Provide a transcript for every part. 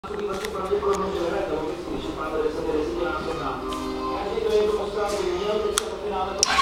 Vaše pravděpodobnost, že vyhrajete logicky, když máte 10 násobná. Každý, kdo je do postavy měl, teď se po finále to...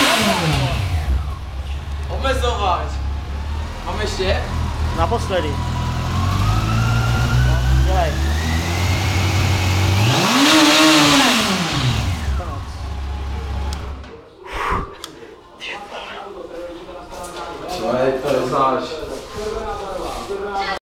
Omezovat. Mám ještě? Naposledy.